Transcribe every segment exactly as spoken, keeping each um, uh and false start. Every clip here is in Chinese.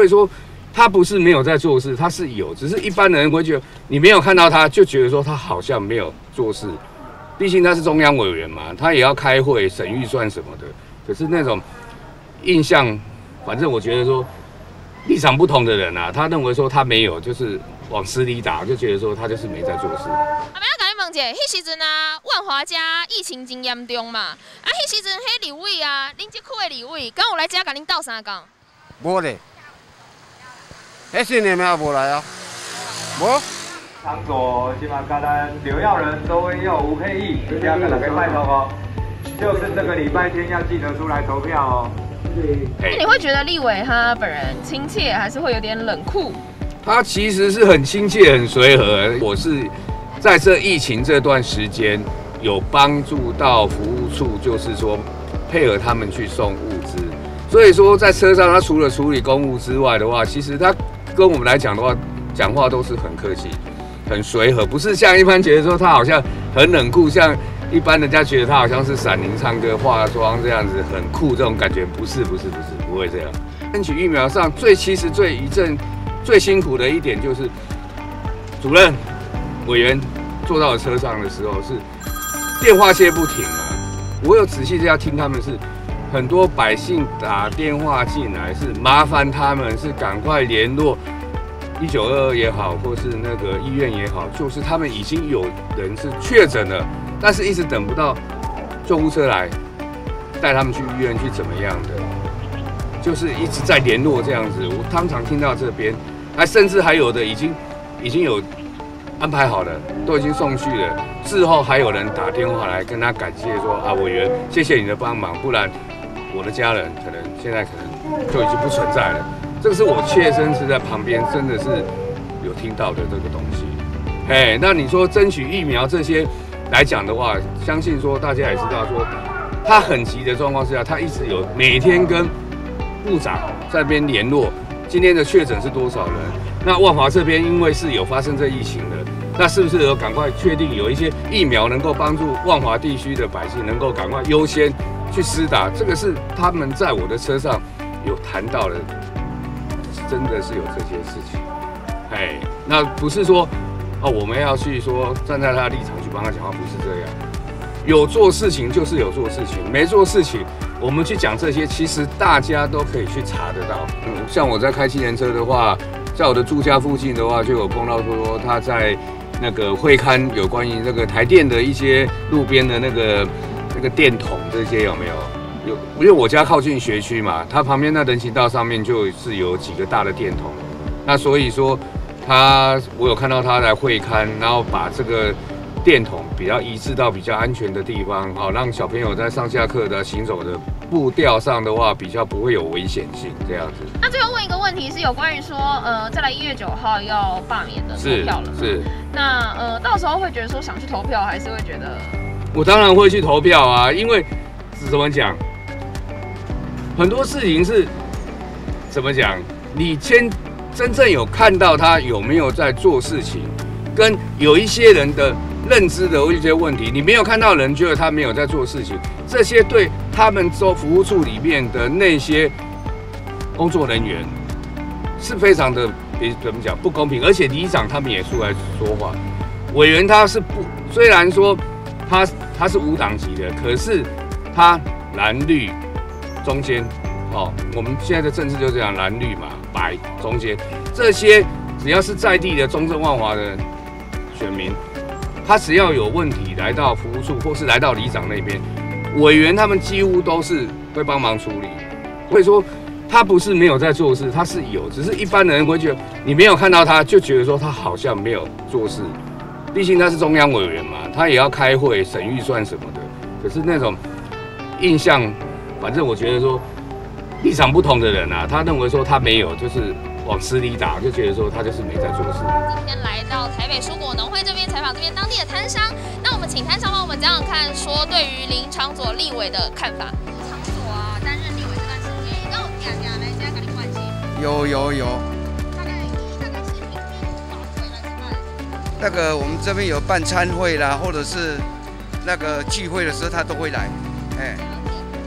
所以说他不是没有在做事，他是有，只是一般人会觉得你没有看到他，就觉得说他好像没有做事。毕竟他是中央委员嘛，他也要开会审预算什么的。可是那种印象，反正我觉得说立场不同的人啊，他认为说他没有，就是往死里打，就觉得说他就是没在做事。 啊，要甲你问一下，迄时阵啊，万华遮疫情真严重嘛，啊，迄时阵迄立委啊，恁这区的立委，敢有来遮甲恁斗相共？ 无咧，迄新年嘛无来啊，无。 场所今晚跟咱刘耀仁、周文佑、吴佩义，要跟大家拜托哦，就是这个礼拜天要记得出来投票哦。 那你会觉得立委他本人亲切，还是会有点冷酷？ 他其实是很亲切、很随和。我是在这疫情这段时间有帮助到服务处，就是说配合他们去送物资。所以说在车上，他除了处理公务之外的话，其实他跟我们来讲的话，讲话都是很客气。很随和，不是像一般觉得说他好像很冷酷，像一般人家觉得他好像是闪灵唱歌、化妆这样子很酷，这种感觉不是，不是，不是，不会这样。争取疫苗上最其实最一阵最辛苦的一点就是，主任委员坐到我车上的时候是电话接不停啊。我有仔细这样听他们是很多百姓打电话进来，是麻烦他们是赶快联络。一九二二也好，或是那个医院也好，就是他们已经有人是确诊了，但是一直等不到救护车来带他们去医院去怎么样的，就是一直在联络这样子。我常常听到这边，还甚至还有的已经已经有安排好了，都已经送去了。事后还有人打电话来跟他感谢说啊，委员，谢谢你的帮忙，不然我的家人可能现在可能就已经不存在了。这个是我切身是在旁边，真的是有听到的这个东西。哎，那你说争取疫苗这些来讲的话，相信说大家也知道说，他很急的状况之下，他一直有每天跟部长在那边联络，今天的确诊是多少人？那万华这边因为是有发生这疫情的，那是不是有赶快确定有一些疫苗能够帮助万华地区的百姓能够赶快优先去施打？这个是他们在我的车上有谈到的。真的是有这些事情，哎，那不是说哦，我们要去说站在他的立场去帮他讲话，不是这样。有做事情就是有做事情，没做事情，我们去讲这些，其实大家都可以去查得到。嗯，像我在开汽联车的话，在我的住家附近的话，就有碰到说他在那个会刊有关于那个台电的一些路边的那个那个电筒这些有没有？有，因为我家靠近学区嘛，它旁边那人行道上面就是有几个大的电筒，那所以说他我有看到他来会勘，然后把这个电筒比较移置到比较安全的地方，好让小朋友在上下课的行走的步调上的话，比较不会有危险性这样子。 那最后问一个问题，是有关于说，呃，再来一月九号要罢免的投票了， 是。 那呃，到时候会觉得说想去投票，还是会觉得？ 我当然会去投票啊，因为怎么讲？很多事情是怎么讲？你先真正有看到他有没有在做事情，跟有一些人的认知的一些问题，你没有看到人觉得他没有在做事情，这些对他们做服务处里面的那些工作人员是非常的怎么讲不公平，而且里长他们也出来说话，委员他是不虽然说他他是无党籍的，可是他蓝绿。中间，哦，我们现在的政治就这样，蓝绿嘛，白中间，这些只要是在地的中正万华的选民，他只要有问题来到服务处或是来到里长那边，委员他们几乎都是会帮忙处理。所以说，他不是没有在做事，他是有，只是一般人会觉得你没有看到他，就觉得说他好像没有做事。毕竟他是中央委员嘛，他也要开会审预算什么的。可是那种印象。反正我觉得说，立场不同的人啊，他认为说他没有，就是往死里打，就觉得说他就是没在做事。 今天来到台北蔬果农会这边采访这边当地的摊商，那我们请摊商帮我们讲讲看，说对于林长佐立委的看法。长佐啊，担任立委这段时间，让我讲讲来加跟你关系。 有有有。 大概大概是平均多少会来吃饭？ 那个我们这边有办餐会啦，或者是那个聚会的时候，他都会来，哎。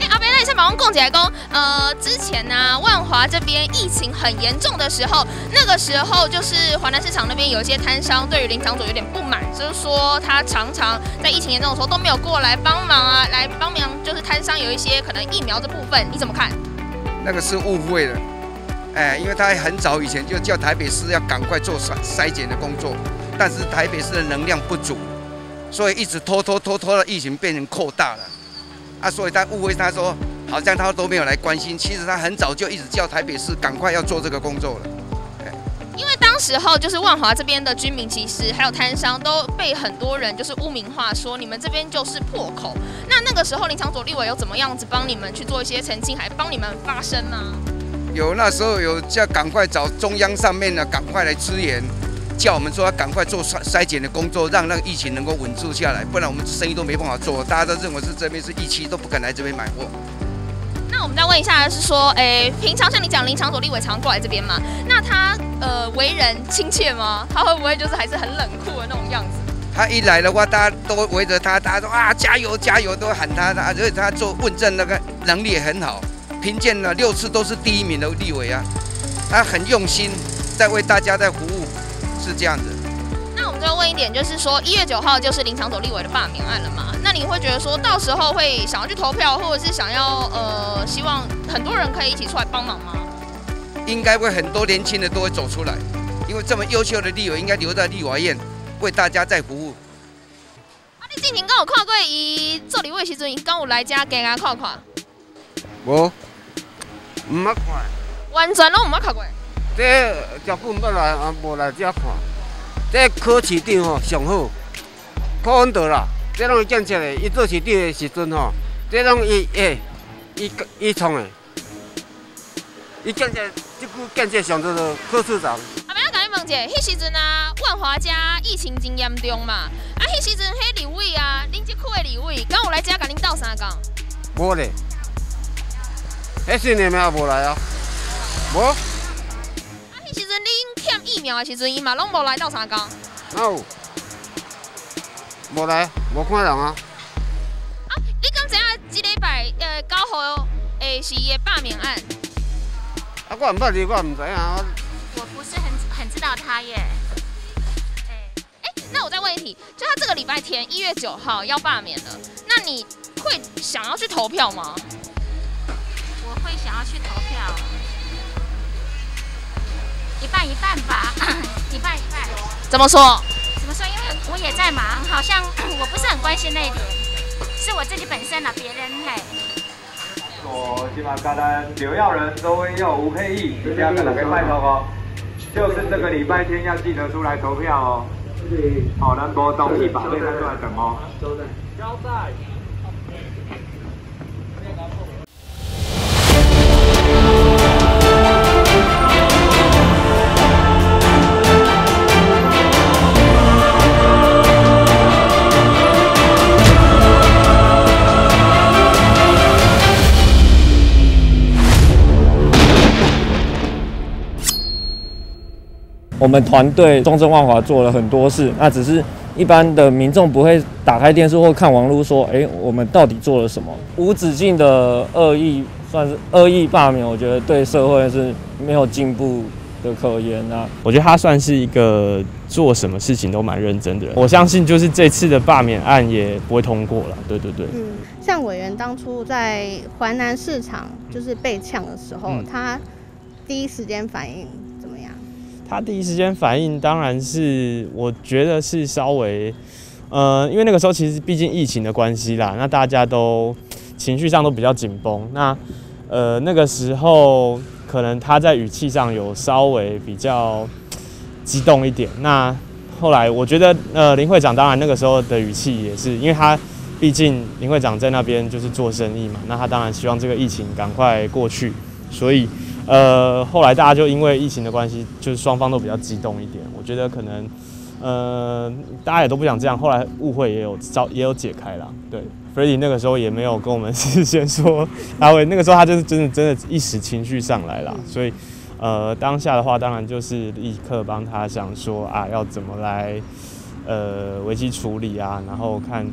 先把我们供起来供。呃，之前呢、啊，万华这边疫情很严重的时候，那个时候就是华南市场那边有一些摊商对于林场主有点不满，就是说他常常在疫情严重的时候都没有过来帮忙啊，来帮忙就是摊商有一些可能疫苗这部分，你怎么看？ 那个是误会了，哎，因为他很早以前就叫台北市要赶快做筛筛检的工作，但是台北市的能量不足，所以一直拖拖拖拖到疫情变成扩大了，啊，所以他误会他说好像他都没有来关心，其实他很早就一直叫台北市赶快要做这个工作了。 因为当时候就是万华这边的居民，其实还有摊商都被很多人就是污名化，说你们这边就是破口。那那个时候林场佐立委有怎么样子帮你们去做一些澄清，还帮你们发声吗？ 有，那时候有叫赶快找中央上面的赶快来支援，叫我们说要赶快做筛筛检的工作，让那个疫情能够稳住下来，不然我们生意都没办法做。大家都认为是这边是疫区，都不肯来这边买货。 那我们再问一下，是说，诶，平常像你讲林场佐立委常过来这边嘛？那他呃为人亲切吗？他会不会就是还是很冷酷的那种样子？ 他一来的话，大家都围着他，大家都啊加油加油，都喊他，他而且他做问政那个能力也很好，评鉴了六次都是第一名的立委啊，他很用心在为大家在服务，是这样子。 那我们再问一点，就是说一月九号就是林场佐立委的罢免案了嘛？那你会觉得说到时候会想要去投票，或者是想要呃希望很多人可以一起出来帮忙吗？ 应该会很多年轻的都会走出来，因为这么优秀的立委应该留在立法院为大家在服务。 啊，你之前敢有看过伊做立委时阵，伊敢有来遮行啊看看？ 无，唔捌看。 完全拢唔捌看过。 这脚本捌来，啊无来遮看。这柯市长吼上好，柯文哲啦，这拢伊建设的。伊做市长的时阵吼，这拢伊诶，伊伊创的。伊建设这句建设上做柯市长。 啊，明仔甲你问者，迄时阵啊，万华遮疫情真严重嘛，啊，迄时阵迄立委啊，恁这区的立委，敢有来遮甲恁斗相共？ 无咧，迄新年也无来啊，无。啊， 迄时阵恁欠疫苗的时阵，伊嘛拢无来斗相共。 哪有？无来，无看人啊。 啊，你敢知影即礼拜呃九号诶是伊的罢免案？ 啊，我唔捌你，我唔知啊。 我不是很很知道他耶。 哎、欸，那我再问一题，就他这个礼拜天一月九号要罢免了，那你会想要去投票吗？ 我会想要去投票，一半一半吧，一半一半。 怎么说？ 怎么说？因为我也在忙，好像我不是很关心那一点，是我自己本身啊，别人嘿。 我今晚跟咱刘耀仁、周威佑、吴佩义，这样跟大家拜托哦，就是这个礼拜天要记得出来投票哦。好，咱无东西把这个出来等哦。交代。 我们团队中正万华做了很多事，那只是一般的民众不会打开电视或看网络说，哎、欸，我们到底做了什么？无止境的恶意，算是恶意罢免，我觉得对社会是没有进步的可言啊。 我觉得他算是一个做什么事情都蛮认真的人。我相信就是这次的罢免案也不会通过了。对对对。 嗯，像委员当初在淮南市场就是被呛的时候，嗯、他第一时间反应怎么样？ 他第一时间反应当然是，我觉得是稍微，呃，因为那个时候其实毕竟疫情的关系啦，那大家都情绪上都比较紧绷。那呃那个时候可能他在语气上有稍微比较激动一点。那后来我觉得呃林会长当然那个时候的语气也是，因为他毕竟林会长在那边就是做生意嘛，那他当然希望这个疫情赶快过去，所以。呃，后来大家就因为疫情的关系，就是双方都比较激动一点。我觉得可能，呃，大家也都不想这样。后来误会也有招也有解开啦。对 ，Freddy 那个时候也没有跟我们事先说，他会那个时候他就是真的真的一时情绪上来啦。所以，呃，当下的话，当然就是立刻帮他想说啊，要怎么来呃危机处理啊，然后看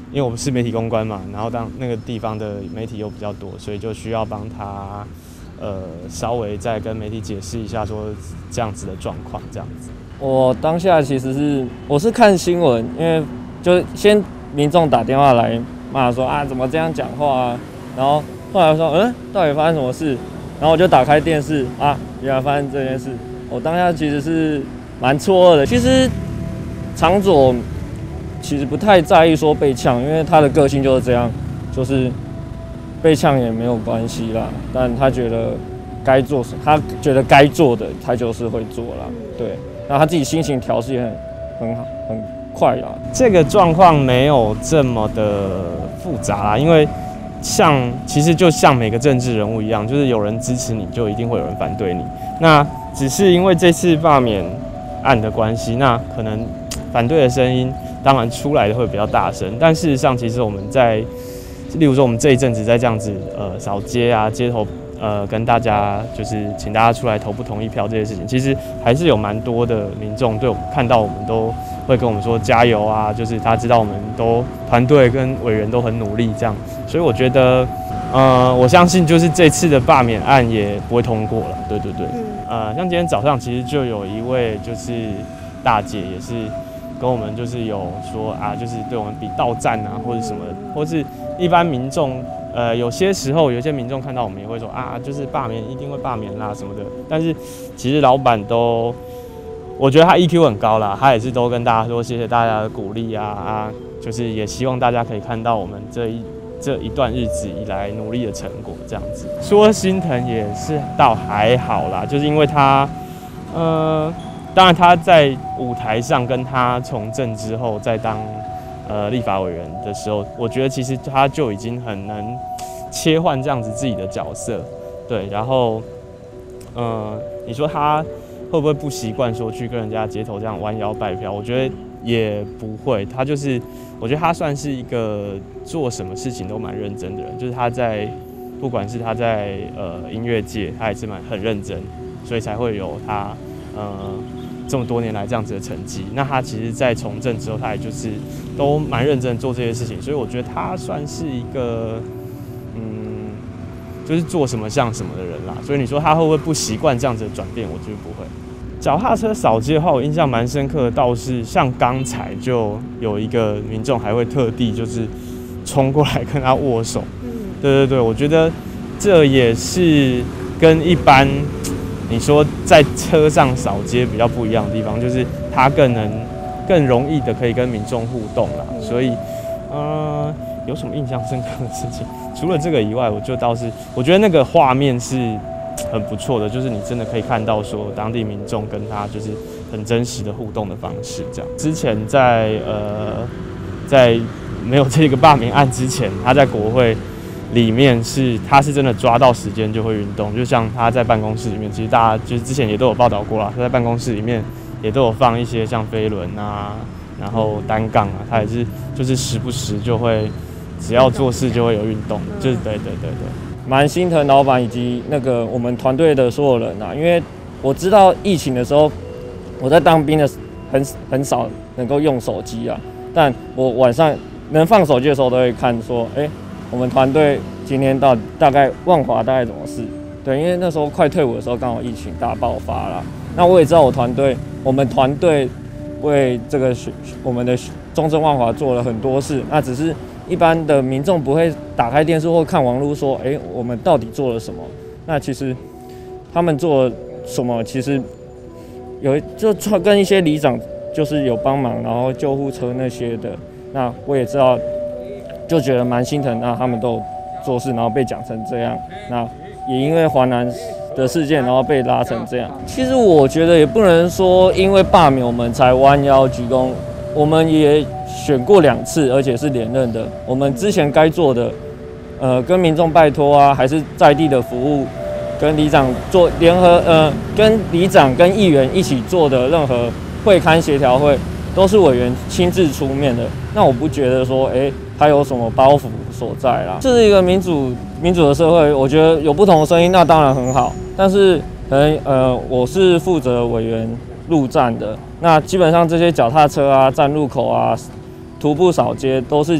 因为我是媒体公关嘛，然后当那个地方的媒体又比较多，所以就需要帮他呃稍微再跟媒体解释一下说这样子的状况，这样子。 我当下其实是我是看新闻，因为就先民众打电话来骂说啊怎么这样讲话啊，然后后来说嗯到底发生什么事，然后我就打开电视啊原来发生这件事，我当下其实是蛮错愕的。其实长佐其实不太在意说被呛，因为他的个性就是这样，就是被呛也没有关系啦。但他觉得该做，他觉得该做的，他就是会做啦。对，那他自己心情调试也很很好，很快啦。 这个状况没有这么的复杂啦，因为像其实就像每个政治人物一样，就是有人支持你，就一定会有人反对你。那只是因为这次罢免案的关系，那可能反对的声音当然出来的会比较大声，但事实上，其实我们在，例如说我们这一阵子在这样子呃扫街啊、街头呃跟大家就是请大家出来投不同意票这些事情，其实还是有蛮多的民众对我们看到我们都会跟我们说加油啊，就是他知道我们都团队跟委员都很努力这样，所以我觉得呃我相信就是这次的罢免案也不会通过了，对对对，呃像今天早上其实就有一位就是大姐也是。跟我们就是有说啊，就是对我们比倒赞啊，或者什么的，或是一般民众，呃，有些时候有些民众看到我们也会说啊，就是罢免一定会罢免啦什么的。但是其实老板都，我觉得他 E Q 很高啦，他也是都跟大家说谢谢大家的鼓励啊啊，就是也希望大家可以看到我们这一这一段日子以来努力的成果这样子。说心疼也是倒还好啦，就是因为他，呃。当然，他在舞台上跟他从政之后，再当呃立法委员的时候，我觉得其实他就已经很能切换这样子自己的角色，对。然后，呃，你说他会不会不习惯说去跟人家街头这样弯腰拜票？我觉得也不会，他就是我觉得他算是一个做什么事情都蛮认真的人，就是他在不管是他在呃音乐界，他也是蛮很认真，所以才会有他呃。这么多年来这样子的成绩，那他其实，在从政之后，他也就是都蛮认真做这些事情，所以我觉得他算是一个，嗯，就是做什么像什么的人啦。所以你说他会不会不习惯这样子的转变？我觉得不会。脚踏车扫街的话，我印象蛮深刻的，倒是像刚才就有一个民众还会特地就是冲过来跟他握手。对对对，我觉得这也是跟一般。你说在车上扫街比较不一样的地方，就是它更能、更容易的可以跟民众互动啦。所以，呃，有什么印象深刻的事情？除了这个以外，我就倒是我觉得那个画面是很不错的，就是你真的可以看到说当地民众跟他就是很真实的互动的方式。这样，之前在呃在没有这个罢免案之前，他在国会。里面是他是真的抓到时间就会运动，就像他在办公室里面，其实大家就是之前也都有报道过啦，他在办公室里面也都有放一些像飞轮啊，然后单杠啊，他也是就是时不时就会，只要做事就会有运动，就是对对对对， 蛮心疼老板以及那个我们团队的所有人啊，因为我知道疫情的时候，我在当兵的很很少能够用手机啊，但我晚上能放手机的时候都会看说，哎、欸。我们团队今天到大概万华大概怎么事？对，因为那时候快退伍的时候，刚好疫情大爆发啦。那我也知道我团队，我们团队为这个我们的中正万华做了很多事。那只是一般的民众不会打开电视或看网络说，哎、欸，我们到底做了什么？那其实他们做了什么？其实有就跟一些里长就是有帮忙，然后救护车那些的。那我也知道。就觉得蛮心疼，那他们都有做事，然后被讲成这样，那也因为华南的事件，然后被拉成这样。其实我觉得也不能说因为罢免我们才弯腰鞠躬，我们也选过两次，而且是连任的。我们之前该做的，呃，跟民众拜托啊，还是在地的服务，跟里长做联合，呃，跟里长跟议员一起做的任何会勘协调会，都是委员亲自出面的。那我不觉得说，哎、欸。他有什么包袱所在啦？这是一个民主民主的社会，我觉得有不同的声音，那当然很好。但是可能呃，我是负责委员路站的，那基本上这些脚踏车啊、站路口啊、徒步扫街都是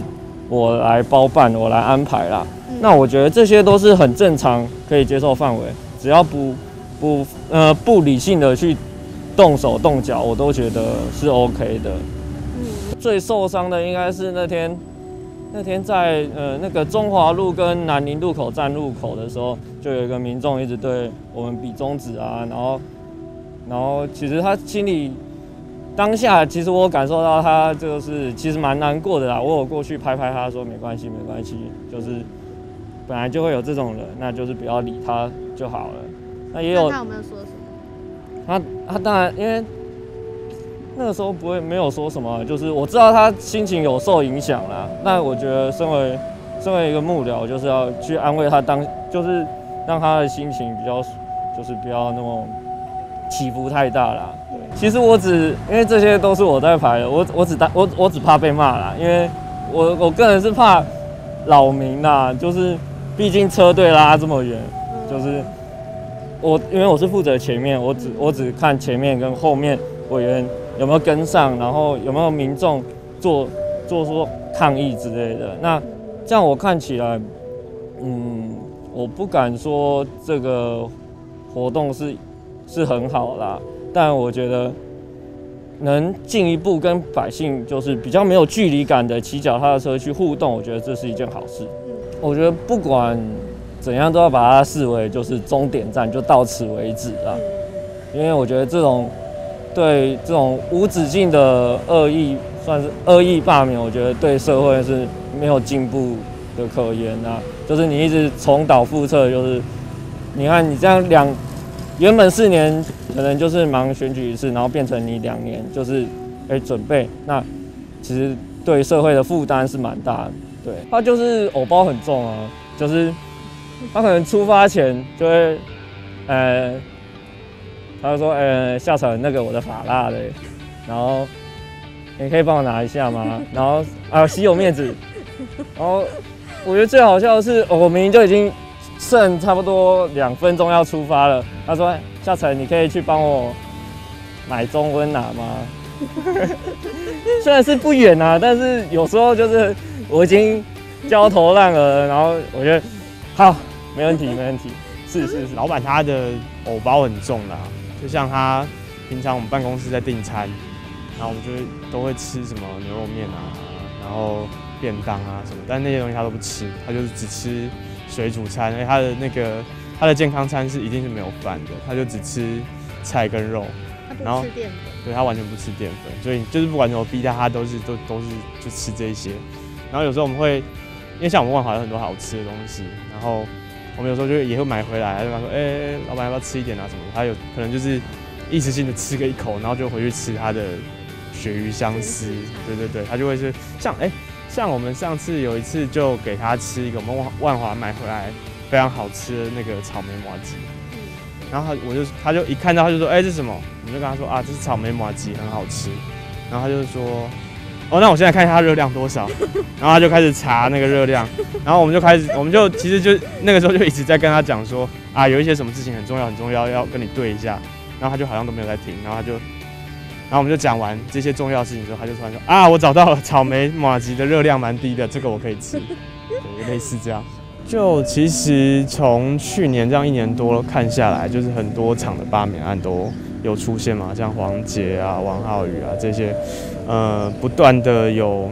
我来包办，我来安排啦。嗯、那我觉得这些都是很正常，可以接受范围，只要不不呃不理性的去动手动脚，我都觉得是 OK 的。嗯，最受伤的应该是那天那天在呃那个中华路跟南宁路口站入口的时候，就有一个民众一直对我们比中指啊，然后然后其实他心里。当下其实我感受到他就是其实蛮难过的啦，我有过去拍拍他说没关系没关系，就是本来就会有这种人，那就是不要理他就好了。那也有那他有没有说什么？ 他他当然因为那个时候不会没有说什么，就是我知道他心情有受影响啦。那我觉得身为身为一个幕僚，就是要去安慰他当，就是让他的心情比较就是不要那么起伏太大啦。其实我只因为这些都是我在排的，我我只我我只怕被骂啦，因为我我个人是怕扰民啦，就是毕竟车队拉这么远，就是我因为我是负责前面，我只我只看前面跟后面委员有没有跟上，然后有没有民众做做说抗议之类的。那这样我看起来，嗯，我不敢说这个活动是是很好啦。但我觉得能进一步跟百姓就是比较没有距离感的骑脚踏车去互动，我觉得这是一件好事。我觉得不管怎样都要把它视为就是终点站，就到此为止啦。因为我觉得这种对这种无止境的恶意，算是恶意罢免，我觉得对社会是没有进步的可言啊。就是你一直重蹈覆辙，就是你看你这样两。原本四年可能就是忙选举一次，然后变成你两年就是哎、欸、准备，那其实对社会的负担是蛮大的。对，他就是偶包很重啊，就是他可能出发前就会，呃，他就说呃夏成那个我的发蜡的，然后你可以帮我拿一下吗？然后啊稀有面子，然后我觉得最好笑的是，哦、我明明就已经。剩差不多两分钟要出发了，他说：“夏成，你可以去帮我买中温拿吗？”虽然是不远啊，但是有时候就是我已经焦头烂额了，然后我觉得好，没问题，没问题，是是是。 老板他的偶包很重啦，就像他平常我们办公室在订餐，然后我们就会都会吃什么牛肉面啊，然后便当啊什么，但那些东西他都不吃，他就是只吃。水煮餐，而且他的那个他的健康餐是一定是没有饭的，他就只吃菜跟肉， 然后淀粉， 对他完全不吃淀粉，所以就是不管怎么逼他，他都是都都是就吃这一些。然后有时候我们会，因为像我们万华有很多好吃的东西，然后我们有时候就也会买回来，就跟他说，哎、欸，老板要不要吃一点啊什么的？他有可能就是一时性的吃个一口，然后就回去吃他的鳕鱼香丝，对对对，他就会是像哎。欸像我们上次有一次就给他吃一个我们万华买回来非常好吃的那个草莓麻糬，然后他我就他就一看到他就说，哎、欸，这是什么？我们就跟他说啊，这是草莓麻糬，很好吃。然后他就说，哦，那我现在看一下它热量多少。然后他就开始查那个热量，然后我们就开始，我们就其实就那个时候就一直在跟他讲说，啊，有一些什么事情很重要很重要，要跟你对一下。然后他就好像都没有在听，然后他就。然后我们就讲完这些重要的事情之后，他就突然说：“啊，我找到了草莓麻糬的热量蛮低的，这个我可以吃。”对，类似这样。就其实从去年这样一年多看下来，就是很多场的罢免案都有出现嘛，像黄捷啊、王浩宇啊这些，呃，不断的有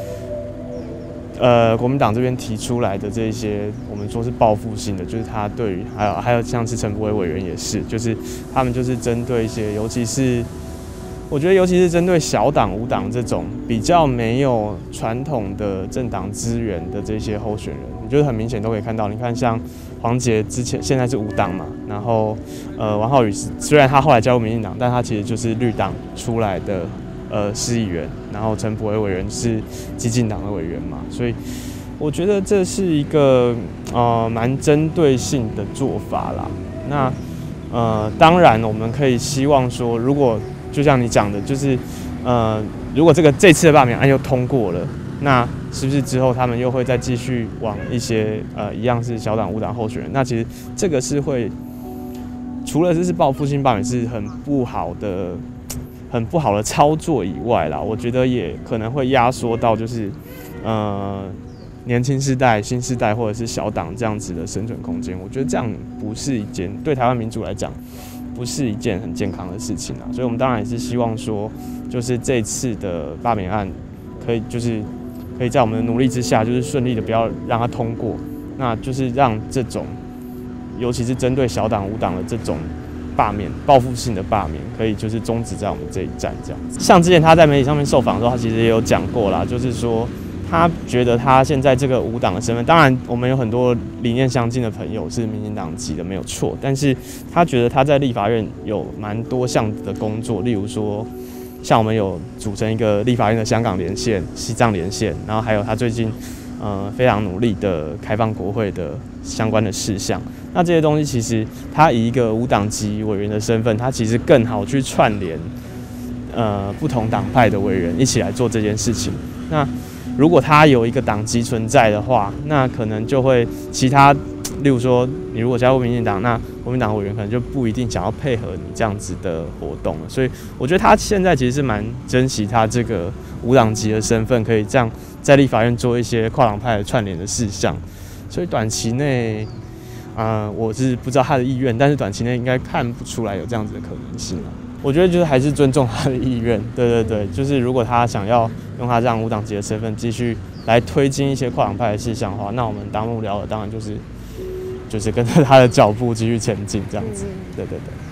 呃国民党这边提出来的这些，我们说是报复性的，就是他对于还有还有像是陈柏惟委员也是，就是他们就是针对一些，尤其是。我觉得，尤其是针对小党、无党这种比较没有传统的政党资源的这些候选人，我觉得很明显都可以看到。你看，像黄捷之前现在是无党嘛，然后呃，王浩宇虽然他后来加入民进党，但他其实就是绿党出来的呃市议员，然后陈柏惟委员是基进党的委员嘛，所以我觉得这是一个呃蛮针对性的做法啦。那呃，当然我们可以希望说，如果就像你讲的，就是，呃，如果这个这次的罢免案又通过了，那是不是之后他们又会再继续往一些呃一样是小党无党候选人？那其实这个是会，除了这是报复性罢免是很不好的、很不好的操作以外啦，我觉得也可能会压缩到就是，呃， 年轻世代、新世代或者是小党这样子的生存空间。我觉得这样不是一件对台湾民主来讲不是一件很健康的事情啊。所以我们当然也是希望说，就是这次的罢免案可以就是可以在我们的努力之下，就是顺利的不要让它通过，那就是让这种尤其是针对小党、无党的这种罢免、报复性的罢免，可以就是终止在我们这一站这样子。像之前他在媒体上面受访的时候，他其实也有讲过啦，就是说他觉得他现在这个无党的身份，当然我们有很多理念相近的朋友是民进党籍的没有错，但是他觉得他在立法院有蛮多项的工作，例如说像我们有组成一个立法院的香港连线、西藏连线，然后还有他最近呃非常努力的开放国会的相关的事项。那这些东西其实他以一个无党籍委员的身份，他其实更好去串联呃不同党派的委员一起来做这件事情。那如果他有一个党籍存在的话，那可能就会其他，例如说你如果加入民进党，那国民党委员可能就不一定想要配合你这样子的活动了。所以我觉得他现在其实是蛮珍惜他这个无党籍的身份，可以这样在立法院做一些跨党派的串联的事项。所以短期内，呃，我是不知道他的意愿，但是短期内应该看不出来有这样子的可能性了。我觉得就是还是尊重他的意愿，对对对，就是如果他想要用他这样无党籍的身份继续来推进一些跨党派的事项的话，那我们当幕僚的当然就是就是跟着他的脚步继续前进这样子，对对对。